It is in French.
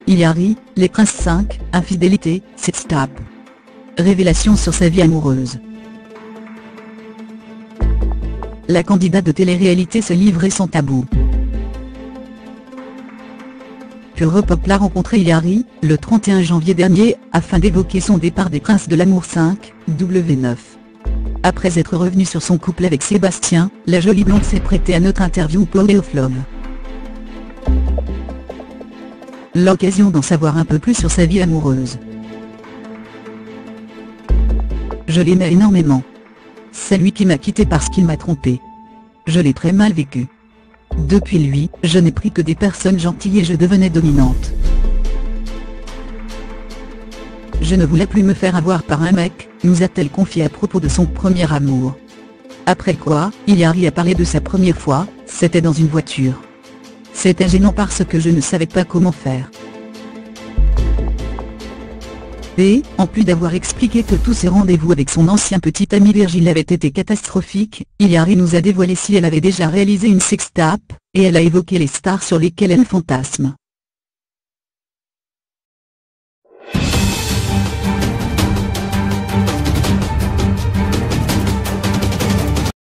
Hilary, Les Princes 5, infidélité, sextape. Révélation sur sa vie amoureuse. La candidate de télé-réalité se livrait sans tabou. Pure Pop l'a rencontré Hilary, le 31 janvier dernier, afin d'évoquer son départ des Princes de l'Amour 5, W9. Après être revenue sur son couple avec Sébastien, la jolie blonde s'est prêtée à notre interview Power of Love. L'occasion d'en savoir un peu plus sur sa vie amoureuse. Je l'aimais énormément. C'est lui qui m'a quitté parce qu'il m'a trompé. Je l'ai très mal vécu. Depuis lui, je n'ai pris que des personnes gentilles et je devenais dominante. Je ne voulais plus me faire avoir par un mec, nous a-t-elle confié à propos de son premier amour. Après quoi, Hilary a parlé de sa première fois, c'était dans une voiture. C'était gênant parce que je ne savais pas comment faire. Et, en plus d'avoir expliqué que tous ses rendez-vous avec son ancien petit ami Virgile avaient été catastrophiques, Hilary nous a dévoilé si elle avait déjà réalisé une sextape, et elle a évoqué les stars sur lesquelles elle fantasme.